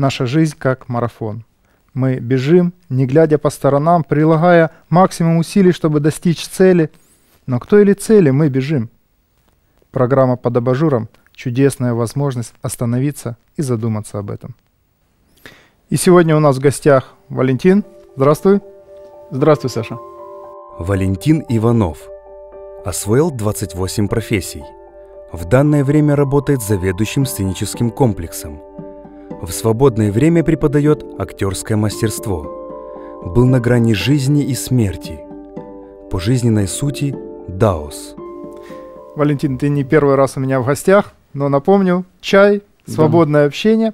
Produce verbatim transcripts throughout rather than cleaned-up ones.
Наша жизнь как марафон. Мы бежим, не глядя по сторонам, прилагая максимум усилий, чтобы достичь цели. Но к той или цели мы бежим. Программа «Под абажуром» — чудесная возможность остановиться и задуматься об этом. И сегодня у нас в гостях Валентин. Здравствуй. Здравствуй, Саша. Валентин Иванов. Освоил двадцать восемь профессий. В данное время работает заведующим сценическим комплексом. В свободное время преподает актерское мастерство. Был на грани жизни и смерти. По жизненной сути – даос. Валентин, ты не первый раз у меня в гостях, но напомню, чай, свободное да. общение.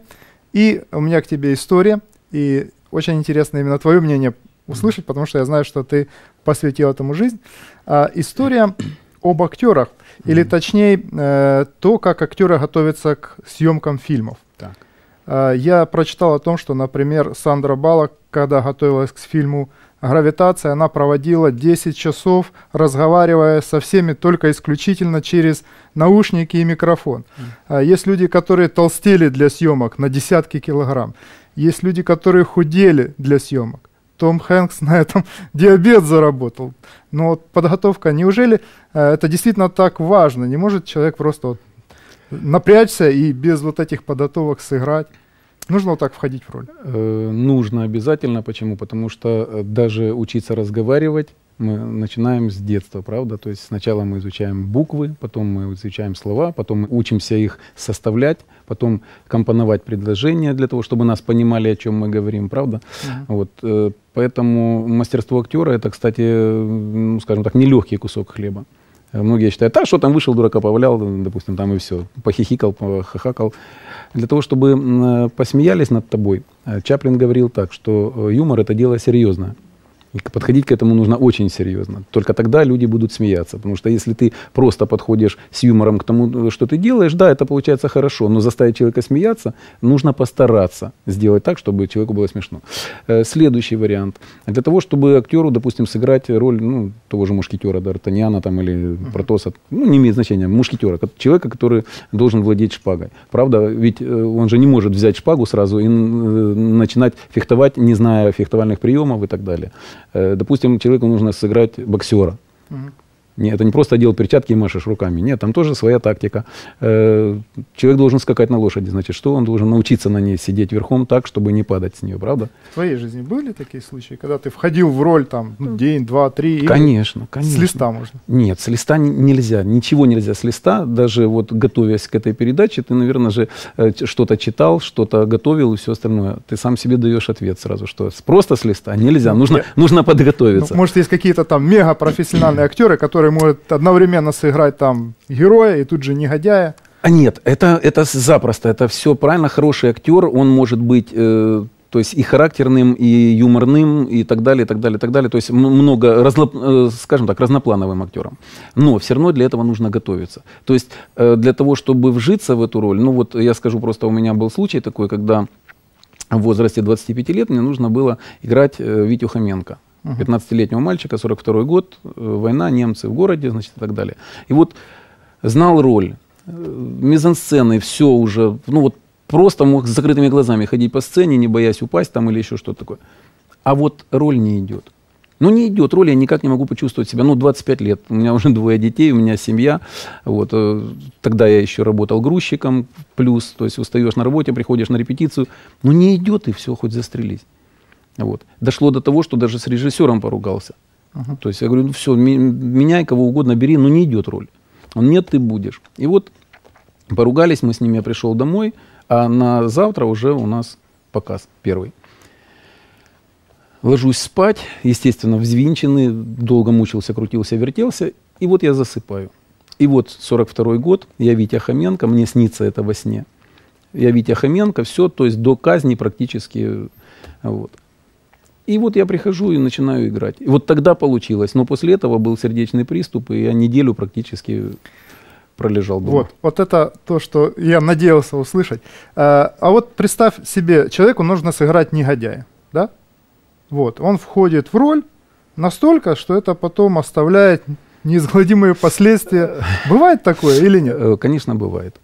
И у меня к тебе история. И очень интересно именно твое мнение услышать, потому что я знаю, что ты посвятил этому жизнь. А, история об актерах, mm-hmm. или точнее э, то, как актеры готовятся к съемкам фильмов. Так. А, я прочитал о том, что, например, Сандра Баллок, когда готовилась к фильму «Гравитация», она проводила десять часов, разговаривая со всеми только исключительно через наушники и микрофон. Mm. А, есть люди, которые толстели для съемок на десятки килограмм. Есть люди, которые худели для съемок. Том Хэнкс на этом диабет заработал. Но вот подготовка, неужели э, это действительно так важно? Не может человек просто вот напрячься и без вот этих подготовок сыграть? Нужно вот так входить в роль? Э, нужно обязательно. Почему? Потому что даже учиться разговаривать мы начинаем с детства, правда? То есть сначала мы изучаем буквы, потом мы изучаем слова, потом мы учимся их составлять, потом компоновать предложения для того, чтобы нас понимали, о чем мы говорим, правда? Uh-huh. Вот, э, поэтому мастерство актера — это, кстати, ну, скажем так, нелегкий кусок хлеба. Многие считают, а что там вышел, дурака повалял, допустим, там и все, похихикал, похахакал. Для того, чтобы э, посмеялись над тобой, Чаплин говорил так, что юмор — это дело серьезное. И подходить к этому нужно очень серьезно. Только тогда люди будут смеяться. Потому что если ты просто подходишь с юмором к тому, что ты делаешь, да, это получается хорошо. Но заставить человека смеяться, нужно постараться сделать так, чтобы человеку было смешно. Следующий вариант. Для того, чтобы актеру, допустим, сыграть роль, ну, того же мушкетера, Д'Артаньяна там, или Протоса, ну, не имеет значения, мушкетера, человека, который должен владеть шпагой. Правда? Ведь он же не может взять шпагу сразу и начинать фехтовать, не зная фехтовальных приемов и так далее. Допустим, человеку нужно сыграть боксера. Uh-huh. Нет, это не просто одел перчатки и машешь руками. Нет, там тоже своя тактика. Человек должен скакать на лошади. Значит, что он должен научиться на ней сидеть верхом так, чтобы не падать с нее, правда? В твоей жизни были такие случаи, когда ты входил в роль там день, два, три? Конечно, конечно. С листа можно? Нет, с листа нельзя. Ничего нельзя с листа. Даже вот готовясь к этой передаче, ты, наверное, же что-то читал, что-то готовил и все остальное. Ты сам себе даешь ответ сразу, что просто с листа нельзя. Нужно, Я... нужно подготовиться. Ну, может, есть какие-то там мега-профессиональные актеры, которые может одновременно сыграть там героя и тут же негодяя? А нет, это, это запросто, это все правильно. Хороший актер, он может быть, э, то есть и характерным, и юморным, и так далее, и так далее, и так далее. То есть много, разло, э, скажем так, разноплановым актером. Но все равно для этого нужно готовиться. То есть э, для того, чтобы вжиться в эту роль, ну вот я скажу просто, у меня был случай такой, когда в возрасте двадцати пяти лет мне нужно было играть э, Витю Хоменко. пятнадцатилетнего мальчика, сорок второй год, война, немцы в городе, значит, и так далее. И вот знал роль, мизансцены, все уже, ну вот просто мог с закрытыми глазами ходить по сцене, не боясь упасть там или еще что-то такое. А вот роль не идет. Ну не идет, роль я никак не могу почувствовать себя. Ну двадцать пять лет, у меня уже двое детей, у меня семья. Вот, тогда я еще работал грузчиком, плюс, то есть устаешь на работе, приходишь на репетицию. Ну не идет, и все, хоть застрелись. Вот. Дошло до того, что даже с режиссером поругался. Uh-huh. То есть я говорю, ну все, меняй кого угодно, бери, но не идет роль. Он, нет, ты будешь. И вот поругались мы с ними, я пришел домой, а на завтра уже у нас показ первый. Ложусь спать, естественно, взвинченный, долго мучился, крутился, вертелся, и вот я засыпаю. И вот сорок второй год, я Витя Хоменко, мне снится это во сне. Я Витя Хоменко, все, то есть до казни практически, вот. И вот я прихожу и начинаю играть. И вот тогда получилось. Но после этого был сердечный приступ, и я неделю практически пролежал дома. Вот, вот это то, что я надеялся услышать. А, а вот представь себе, человеку нужно сыграть негодяя, да? Вот, он входит в роль настолько, что это потом оставляет неизгладимые последствия. Бывает такое или нет? Конечно, бывает.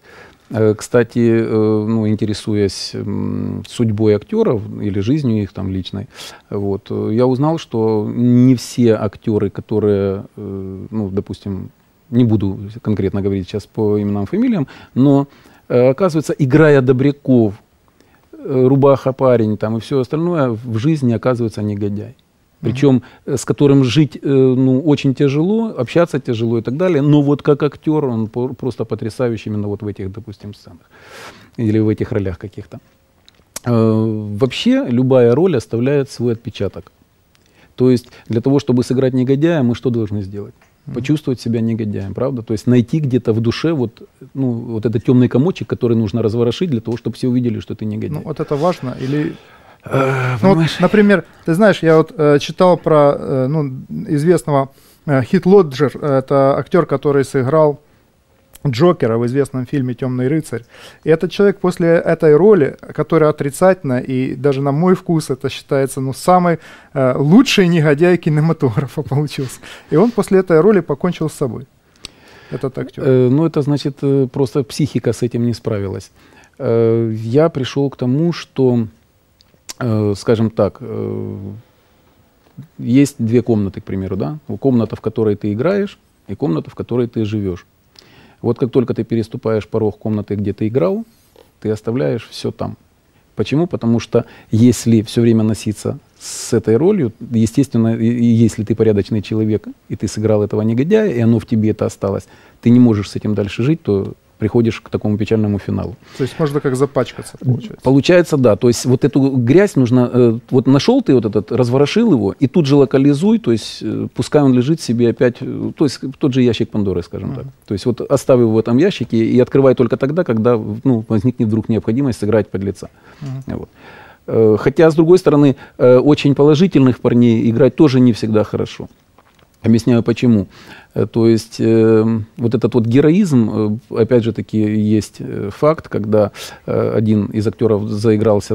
Кстати, ну, интересуясь судьбой актеров или жизнью их там личной, вот, я узнал, что не все актеры, которые, ну, допустим, не буду конкретно говорить сейчас по именам, фамилиям, но, оказывается, играя добряков, рубаха парень там и все остальное, в жизни оказывается негодяй. Причем с которым жить, ну, очень тяжело, общаться тяжело и так далее. Но вот как актер он просто потрясающий именно вот в этих, допустим, сценах. Или в этих ролях каких-то. Вообще любая роль оставляет свой отпечаток. То есть для того, чтобы сыграть негодяя, мы что должны сделать? Почувствовать себя негодяем, правда? То есть найти где-то в душе вот, ну, вот этот темный комочек, который нужно разворошить для того, чтобы все увидели, что ты негодяй. Ну, вот это важно или... Ну, вот, например, ты знаешь, я вот э, читал про э, ну, известного э, Хит Леджер, это актер, который сыграл Джокера в известном фильме «Темный рыцарь». И этот человек после этой роли, которая отрицательна, и даже на мой вкус это считается, ну, самый э, лучший негодяй кинематографа получился. И он после этой роли покончил с собой, этот актер. Э, ну, это значит, просто психика с этим не справилась. Э, я пришел к тому, что... Скажем так, есть две комнаты, к примеру, да? Комната, в которой ты играешь, и комната, в которой ты живешь. Вот как только ты переступаешь порог комнаты, где ты играл, ты оставляешь все там. Почему? Потому что если все время носиться с этой ролью, естественно, если ты порядочный человек, и ты сыграл этого негодяя, и оно в тебе это осталось, ты не можешь с этим дальше жить, то приходишь к такому печальному финалу. То есть можно как запачкаться, получается? Получается, да. То есть вот эту грязь нужно... Э, вот нашел ты вот этот, разворошил его, и тут же локализуй, то есть э, пускай он лежит себе опять... Э, то есть тот же ящик Пандоры, скажем mm-hmm. так. То есть вот оставь его в этом ящике и открывай только тогда, когда, ну, возникнет вдруг необходимость сыграть подлеца. Mm-hmm. Вот. Э, хотя, с другой стороны, э, очень положительных парней играть тоже не всегда хорошо. Объясняю, почему. То есть э, вот этот вот героизм, э, опять же таки, есть факт, когда э, один из актеров заигрался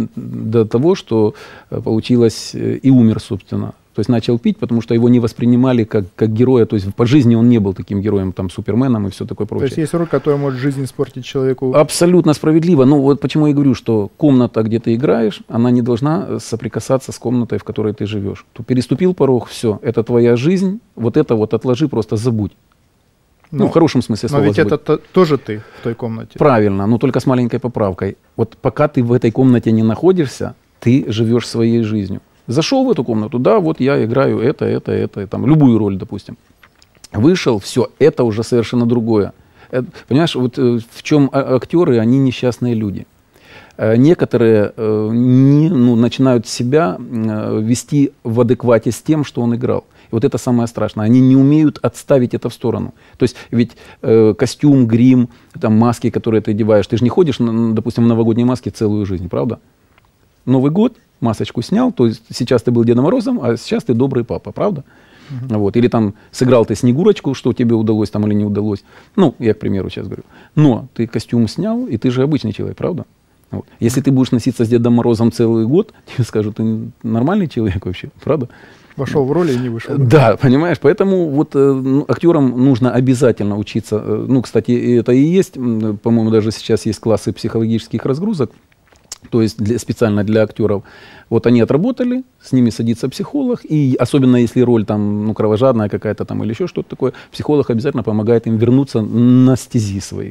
до того, что получилось э, и умер, собственно. То есть начал пить, потому что его не воспринимали как, как героя. То есть по жизни он не был таким героем, там, суперменом и все такое прочее. То есть есть роль, которая может жизнь испортить человеку? Абсолютно справедливо. Ну вот почему я говорю, что комната, где ты играешь, она не должна соприкасаться с комнатой, в которой ты живешь. Ты переступил порог, все, это твоя жизнь, вот это вот отложи, просто забудь. Ну, ну в хорошем смысле слова. Но ведь забудь. это то, тоже ты в той комнате. Правильно, но только с маленькой поправкой. Вот пока ты в этой комнате не находишься, ты живешь своей жизнью. Зашел в эту комнату, да, вот я играю это, это, это, там, любую роль, допустим. Вышел, все, это уже совершенно другое. Это, понимаешь, вот э, в чем актеры, они несчастные люди. Э, некоторые э, не, ну, начинают себя э, вести в адеквате с тем, что он играл. И вот это самое страшное. Они не умеют отставить это в сторону. То есть ведь э, костюм, грим, там, маски, которые ты одеваешь, ты же не ходишь, допустим, в новогодней маске целую жизнь, правда? Новый год, масочку снял, то есть сейчас ты был Дедом Морозом, а сейчас ты добрый папа, правда? Uh-huh. Вот. Или там сыграл ты Снегурочку, что тебе удалось там или не удалось. Ну, я, к примеру, сейчас говорю. Но ты костюм снял, и ты же обычный человек, правда? Вот. Если ты будешь носиться с Дедом Морозом целый год, тебе скажут, ты нормальный человек вообще, правда? Вошел в роль и не вышел. Да, понимаешь, поэтому вот э, актерам нужно обязательно учиться. Ну, кстати, это и есть, по-моему, даже сейчас есть классы психологических разгрузок, то есть для, специально для актеров. Вот они отработали, с ними садится психолог, и особенно если роль там, ну, кровожадная какая-то там или еще что-то такое, психолог обязательно помогает им вернуться на стези свои.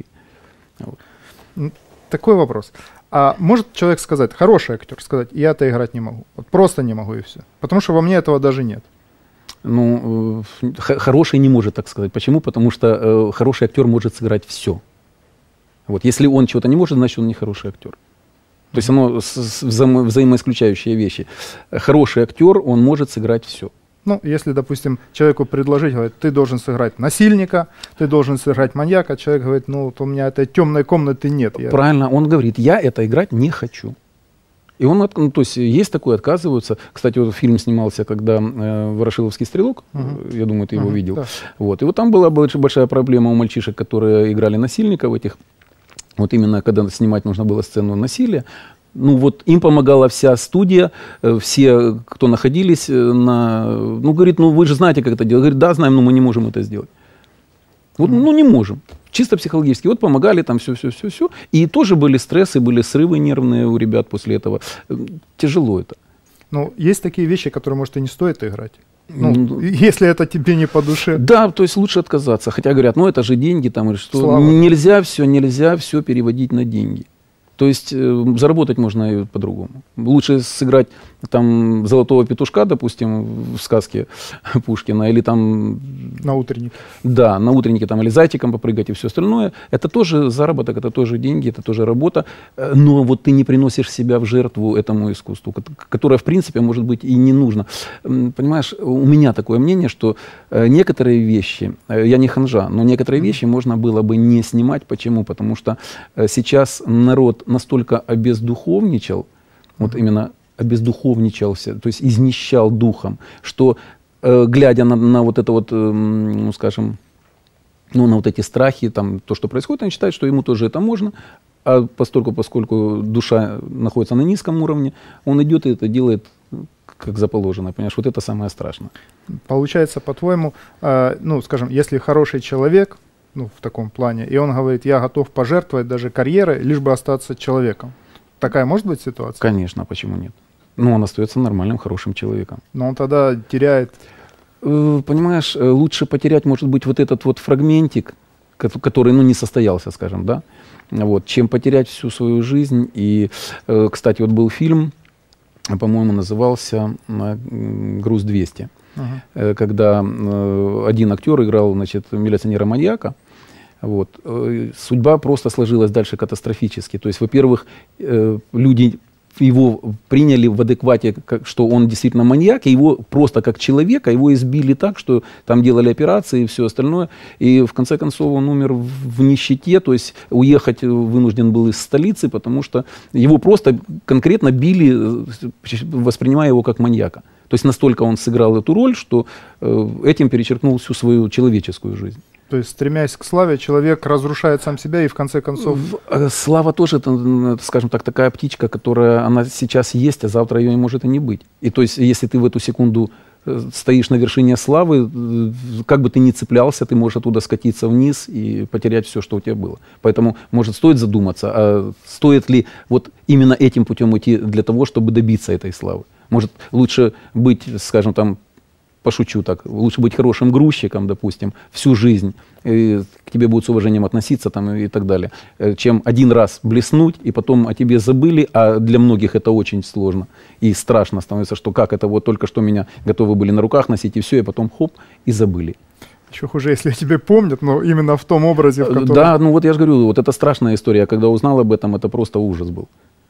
Вот. Такой вопрос. А может человек сказать, хороший актер, сказать, я-то играть не могу, вот просто не могу и все, потому что во мне этого даже нет? Ну, э, хороший не может так сказать. Почему? Потому что э, хороший актер может сыграть все. Вот. Если он чего-то не может, значит он не хороший актер. То есть оно взаимо- взаимоисключающие вещи. Хороший актер, он может сыграть все. Ну, если, допустим, человеку предложить, говорит, ты должен сыграть насильника, ты должен сыграть маньяка, человек говорит, ну, вот у меня этой темной комнаты нет. Я... Правильно, он говорит, я это играть не хочу. И он, ну, то есть есть такое, отказываются. Кстати, вот фильм снимался, когда э, «Ворошиловский стрелок», uh-huh. я думаю, ты его uh-huh, видел. Да. Вот. И вот там была большая проблема у мальчишек, которые играли насильников этих. Вот именно когда снимать нужно было сцену насилия, ну вот им помогала вся студия, все, кто находились на... Ну, говорит, ну вы же знаете, как это делать. Говорит, да, знаем, но мы не можем это сделать. Вот, ну, не можем. Чисто психологически. Вот помогали там все-все-все-все. И тоже были стрессы, были срывы нервные у ребят после этого. Тяжело это. Ну, есть такие вещи, которые, может, и не стоит играть. Ну, ну, если это тебе не по душе. Да, то есть лучше отказаться. Хотя говорят, ну это же деньги, там, или что. Слава. Нельзя все, нельзя все переводить на деньги. То есть э, заработать можно и по-другому. Лучше сыграть там золотого петушка, допустим, в сказке Пушкина, или там... На утреннике. Да, на утреннике там или зайчиком попрыгать и все остальное. Это тоже заработок, это тоже деньги, это тоже работа. Но вот ты не приносишь себя в жертву этому искусству, которое, в принципе, может быть, и не нужно. Понимаешь, у меня такое мнение, что некоторые вещи, я не ханжа, но некоторые вещи можно было бы не снимать. Почему? Потому что сейчас народ настолько обездуховничал, вот именно обездуховничался, то есть изнищал духом, что, э, глядя на, на вот это вот, э, ну, скажем, ну, на вот эти страхи, там, то, что происходит, он считает, что ему тоже это можно, а постольку, поскольку душа находится на низком уровне, он идет и это делает как заположено, понимаешь, вот это самое страшное. Получается, по-твоему, э, ну, скажем, если хороший человек, ну, в таком плане, и он говорит, я готов пожертвовать даже карьерой, лишь бы остаться человеком. Такая может быть ситуация? Конечно, почему нет? Ну, он остается нормальным, хорошим человеком. Но он тогда теряет... Понимаешь, лучше потерять, может быть, вот этот вот фрагментик, который, ну, не состоялся, скажем, да, вот, чем потерять всю свою жизнь. И, кстати, вот был фильм, по-моему, назывался «Груз двести», uh-huh. когда один актер играл, значит, милиционера-маньяка. Вот. Судьба просто сложилась дальше катастрофически. То есть, во-первых, люди его приняли в адеквате, что он действительно маньяк, и его просто как человека, его избили так, что там делали операции и все остальное. И в конце концов он умер в нищете, то есть уехать вынужден был из столицы, потому что его просто конкретно били, воспринимая его как маньяка. То есть настолько он сыграл эту роль, что этим перечеркнул всю свою человеческую жизнь. То есть, стремясь к славе, человек разрушает сам себя и, в конце концов... Слава тоже, это, скажем так, такая птичка, которая, она сейчас есть, а завтра ее не может и не быть. И то есть, если ты в эту секунду стоишь на вершине славы, как бы ты ни цеплялся, ты можешь оттуда скатиться вниз и потерять все, что у тебя было. Поэтому, может, стоит задуматься, а стоит ли вот именно этим путем идти для того, чтобы добиться этой славы. Может, лучше быть, скажем, там, пошучу так, лучше быть хорошим грузчиком, допустим, всю жизнь, и к тебе будут с уважением относиться там, и, и так далее, чем один раз блеснуть, и потом о тебе забыли, а для многих это очень сложно и страшно становится, что как это вот только что меня готовы были на руках носить, и все, и потом хоп, и забыли. Еще хуже, если тебе помнят, но именно в том образе, в котором... Да, ну вот я же говорю, вот это страшная история, когда узнал об этом, это просто ужас был.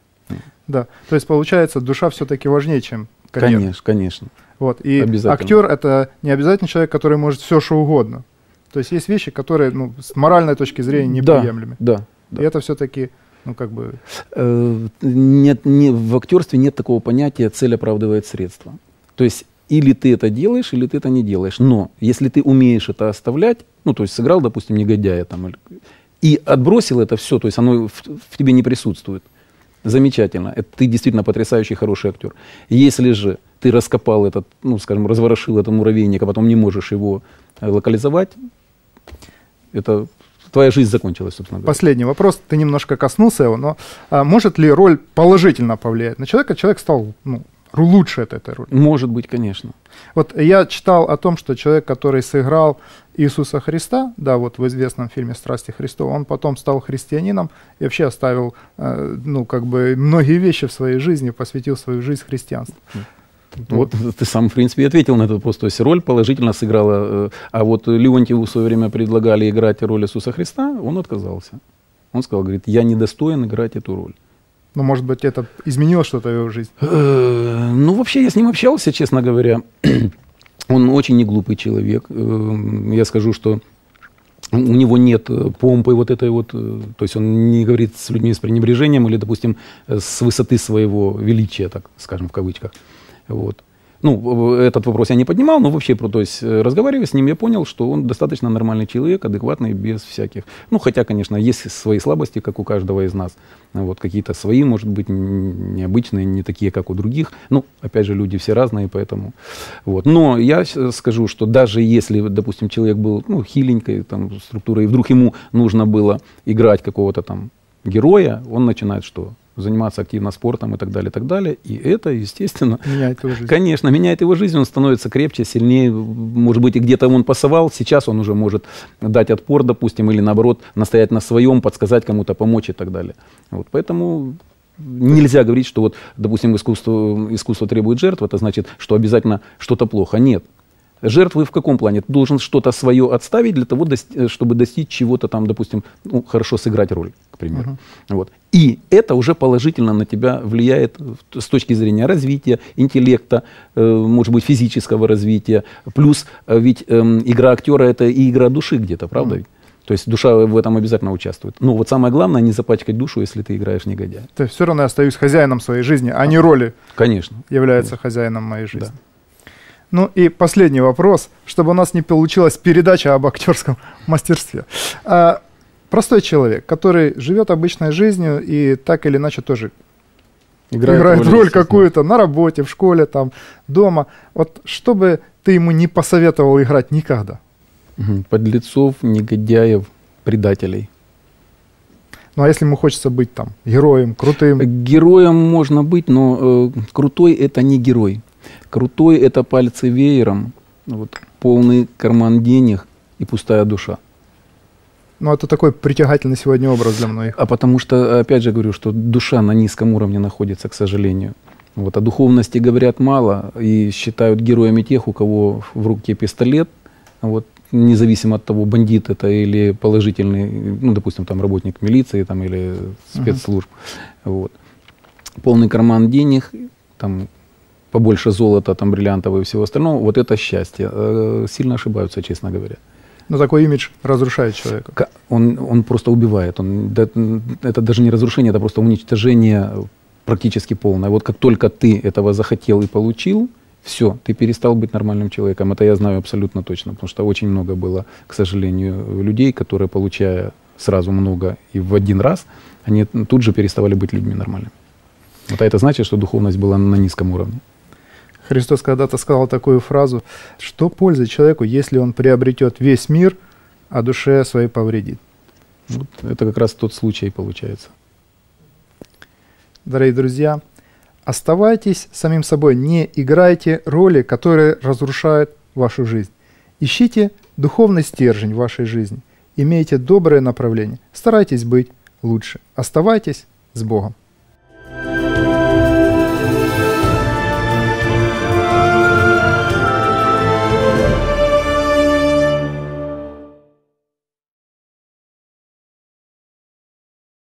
Да, то есть получается, душа все-таки важнее, чем карьера. Конечно, конечно. Вот. И актер — это не обязательно человек, который может все, что угодно. То есть есть вещи, которые, ну, с моральной точки зрения неприемлемы. Да, да, и да. Это все-таки, ну, как бы... Нет, не, в актерстве нет такого понятия «цель оправдывает средства». То есть или ты это делаешь, или ты это не делаешь. Но если ты умеешь это оставлять, ну, то есть сыграл, допустим, негодяя там, и отбросил это все, то есть оно в, в тебе не присутствует, замечательно. Это ты действительно потрясающий, хороший актер. Если же ты раскопал этот, ну, скажем, разворошил этот муравейник, а потом не можешь его локализовать, это твоя жизнь закончилась, собственно говоря. Последний вопрос, ты немножко коснулся его, но а, может ли роль положительно повлиять на человека? Человек стал, ну, лучше от этой роли. Может быть, конечно. Вот я читал о том, что человек, который сыграл Иисуса Христа, да, вот в известном фильме «Страсти Христовы», он потом стал христианином и вообще оставил, э, ну, как бы, многие вещи в своей жизни, посвятил свою жизнь христианству. Вот ты сам, в принципе, ответил на этот вопрос. То есть роль положительно сыграла. А вот Леонтьеву в свое время предлагали играть роль Иисуса Христа, он отказался. Он сказал, говорит, я недостоин играть эту роль. Ну, может быть, это изменило что-то в его жизни? Ну, вообще, я с ним общался, честно говоря. Он очень неглупый человек. Я скажу, что у него нет помпы вот этой вот, то есть он не говорит с людьми с пренебрежением или, допустим, с высоты своего величия, так скажем, в кавычках. Вот. Ну, этот вопрос я не поднимал, но вообще, то есть, разговаривая с ним, я понял, что он достаточно нормальный человек, адекватный, без всяких... Ну, хотя, конечно, есть свои слабости, как у каждого из нас. Вот, какие-то свои, может быть, необычные, не такие, как у других. Ну, опять же, люди все разные, поэтому... Вот. Но я скажу, что даже если, допустим, человек был, ну, хиленькой там, структурой, и вдруг ему нужно было играть какого-то там героя, он начинает что? Заниматься активно спортом и так далее, и так далее. И это, естественно, меняет его жизнь. Конечно, меняет его жизнь, он становится крепче, сильнее. Может быть, и где-то он пасовал, сейчас он уже может дать отпор, допустим, или наоборот, настоять на своем, подсказать кому-то, помочь и так далее. Вот, поэтому нельзя говорить, что вот, допустим, искусство, искусство требует жертв, это значит, что обязательно что-то плохо. Нет. Жертвы в каком плане? Ты должен что-то свое отставить для того, чтобы достичь чего-то там, допустим, ну, хорошо сыграть роль, к примеру. Uh-huh. Вот. И это уже положительно на тебя влияет с точки зрения развития, интеллекта, э, может быть, физического развития. Плюс э, ведь э, игра актера — это и игра души где-то, правда? Uh-huh. То есть душа в этом обязательно участвует. Но вот самое главное — не запачкать душу, если ты играешь негодяя. То есть все равно я остаюсь хозяином своей жизни, а, а не роли. Конечно. Является Конечно. хозяином моей жизни. Да. Ну и последний вопрос, чтобы у нас не получилась передача об актерском мастерстве. А, простой человек, который живет обычной жизнью и так или иначе тоже играет, играет роль, роль какую-то на работе, в школе, там, дома. Вот что бы ты ему не посоветовал играть никогда? Подлецов, негодяев, предателей. Ну а если ему хочется быть там героем, крутым? Героем можно быть, но э, крутой — это не герой. Крутой — это пальцы веером, вот, полный карман денег и пустая душа. Ну, это такой притягательный сегодня образ для многих. А потому что, опять же говорю, что душа на низком уровне находится, к сожалению. Вот, о духовности говорят мало и считают героями тех, у кого в руке пистолет, вот, независимо от того, бандит это или положительный, ну, допустим, там, работник милиции там, или спецслужб. Uh-huh. Вот. Полный карман денег, там, побольше золота, там, бриллиантов и всего остального, вот это счастье. Э, сильно ошибаются, честно говоря. Но такой имидж разрушает человека. Он, он просто убивает. Он, да, это даже не разрушение, это просто уничтожение практически полное. Вот как только ты этого захотел и получил, все, ты перестал быть нормальным человеком. Это я знаю абсолютно точно, потому что очень много было, к сожалению, людей, которые, получая сразу много и в один раз, они тут же переставали быть людьми нормальными. Вот, а это значит, что духовность была на низком уровне. Христос когда-то сказал такую фразу: что пользы человеку, если он приобретет весь мир, а душе своей повредит? Вот это как раз тот случай получается. Дорогие друзья, оставайтесь самим собой, не играйте роли, которые разрушают вашу жизнь. Ищите духовный стержень в вашей жизни, имейте доброе направление, старайтесь быть лучше. Оставайтесь с Богом.